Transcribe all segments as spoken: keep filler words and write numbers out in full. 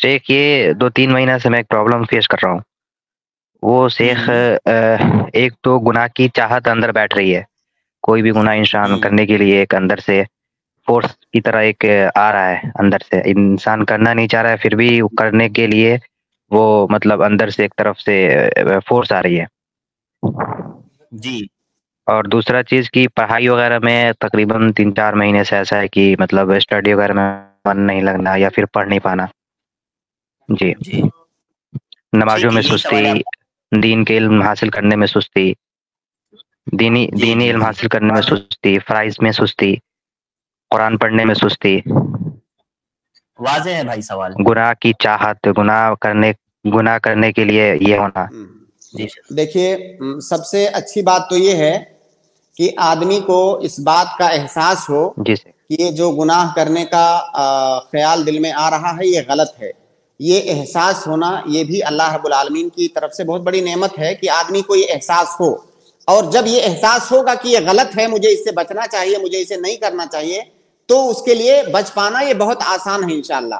شیخ یہ دو تین مہینہ سے میں ایک پرابلم فیس کر رہا ہوں. وہ شیخ ایک تو گناہ کی چاہت اندر بیٹھ رہی ہے. کوئی بھی گناہ انسان کرنے کے لیے ایک اندر سے فورس کی طرح ایک آ رہا ہے, اندر سے انسان کرنا نہیں چاہ رہا ہے پھر بھی کرنے کے لیے وہ مطلب اندر سے ایک طرف سے فورس آ رہی ہے. جی. اور دوسرا چیز کی پڑھائی وغیرہ میں تقریباً تین چار مہینے سے ایسا ہے کہ مطلب اسٹڈی وغیرہ میں من نہیں لگنا یا پھر پڑھ نہیں پانا. جی جی نمازوں میں سستی, دین کے علم حاصل کرنے میں سستی, دینی جی دینی جی علم جی حاصل کرنے میں سستی, فرائض میں سستی, قرآن پڑھنے میں سستی, واضح ہے بھائی سوال. گناہ کی چاہت, گناہ کرنے گناہ کرنے کے لیے یہ ہونا. جی دیکھیے سب سے اچھی بات تو یہ ہے کہ آدمی کو اس بات کا احساس ہو جی سر. کہ یہ جو گناہ کرنے کا خیال دل میں آ رہا ہے یہ غلط ہے. یہ احساس ہونا یہ بھی اللہ رب العالمین کی طرف سے بہت بڑی نعمت ہے کہ آدمی کو یہ احساس ہو. اور جب یہ احساس ہوگا کہ یہ غلط ہے, مجھے اس سے بچنا چاہیے, مجھے اسے نہیں کرنا چاہیے, تو اس کے لیے بچ پانا یہ بہت آسان ہے انشاءاللہ.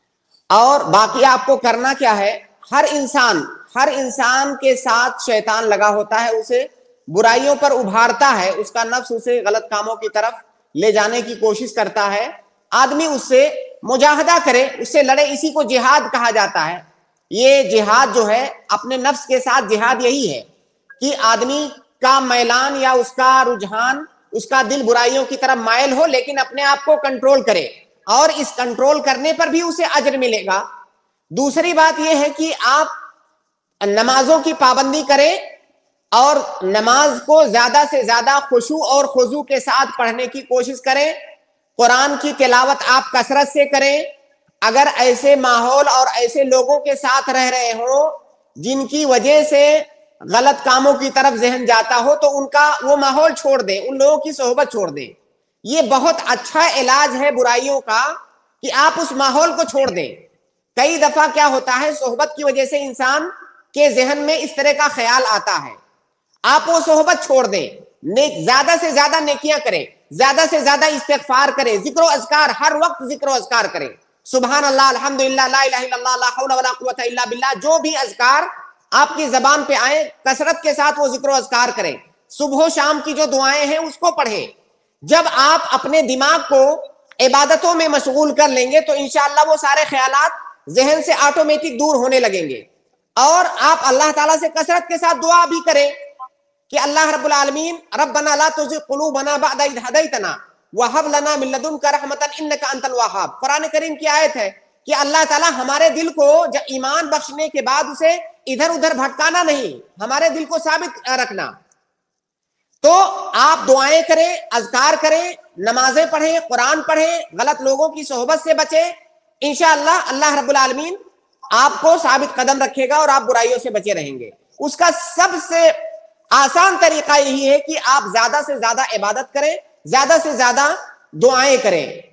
اور باقی آپ کو کرنا کیا ہے, ہر انسان ہر انسان کے ساتھ شیطان لگا ہوتا ہے, اسے برائیوں پر ابھارتا ہے, اس کا نفس اسے غلط کاموں کی طرف لے جانے کی کوشش کرتا ہے. آدمی اس سے مجاہدہ کرے, اس سے لڑے, اسی کو جہاد کہا جاتا ہے. یہ جہاد جو ہے اپنے نفس کے ساتھ جہاد یہی ہے کہ آدمی کا میلان یا اس کا رجحان, اس کا دل برائیوں کی طرف مائل ہو, لیکن اپنے آپ کو کنٹرول کرے, اور اس کنٹرول کرنے پر بھی اسے اجر ملے گا. دوسری بات یہ ہے کہ آپ نمازوں کی پابندی کریں اور نماز کو زیادہ سے زیادہ خشوع اور خضوع کے ساتھ پڑھنے کی کوشش کریں. قرآن کی تلاوت آپ کثرت سے کریں. اگر ایسے ماحول اور ایسے لوگوں کے ساتھ رہ رہے ہوں جن کی وجہ سے غلط کاموں کی طرف ذہن جاتا ہو, تو ان کا وہ ماحول چھوڑ دیں, ان لوگوں کی صحبت چھوڑ دیں. یہ بہت اچھا علاج ہے برائیوں کا کہ آپ اس ماحول کو چھوڑ دیں. کئی دفعہ کیا ہوتا ہے, صحبت کی وجہ سے انسان کے ذہن میں اس طرح کا خیال آتا ہے. آپ وہ صحبت چھوڑ دیں, زیادہ سے زیادہ نیکیاں کریں, زیادہ سے زیادہ استغفار کریں, ذکر و اذکار, ہر وقت ذکر و اذکار کریں. سبحان اللہ, الحمدللہ, لا الہ الا اللہ, لا حول ولا قوت الا باللہ, جو بھی اذکار آپ کی زبان پہ آئیں کثرت کے ساتھ وہ ذکر و اذکار کریں. صبح و شام کی جو دعائیں ہیں اس کو پڑھیں. جب آپ اپنے دماغ کو عبادتوں میں مشغول کر لیں گے تو انشاءاللہ وہ سارے خیالات ذہن سے آٹومیٹک دور ہونے لگیں گے. اور آپ اللہ تعالیٰ سے کثرت کے ساتھ دعا بھی کریں کہ اللہ رب العالمین ربنا لا تزغ قلوبنا بعد اذ ہدیتنا وہب لنا من لدنک رحمتا انک انت الوہاب. قرآن کریم کی آیت ہے کہ اللہ تعالیٰ ہمارے دل کو جب ایمان بخشنے کے بعد اسے ادھر ادھر بھٹکانا نہیں, ہمارے دل کو ثابت رکھنا. تو آپ دعائیں کریں, اذکار کریں, نمازیں پڑھیں, قرآن پڑھیں, غلط لوگوں کی صحبت سے بچیں. انشاءاللہ اللہ رب العالمین آپ کو ثابت قدم رکھے گا اور آپ برائیوں سے بچے رہیں گے. اس کا سب سے آسان طریقہ یہی ہے کہ آپ زیادہ سے زیادہ عبادت کریں, زیادہ سے زیادہ دعائیں کریں.